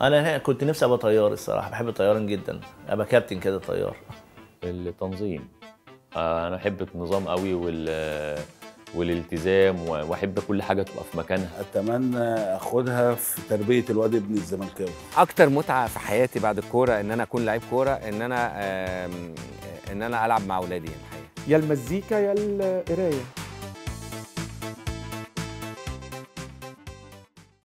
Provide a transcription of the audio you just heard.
انا كنت نفسي ابقى طيار الصراحه، بحب الطيران جدا، ابقى كابتن كده طيار. التنظيم. انا احب النظام قوي والالتزام، واحب كل حاجه تبقى في مكانها. اتمنى اخدها في تربيه الواد ابن الزملكاوي. اكتر متعه في حياتي بعد الكوره ان انا اكون لعيب كوره، ان انا العب مع اولادي الحقيقه. يا المزيكا يا القرايه.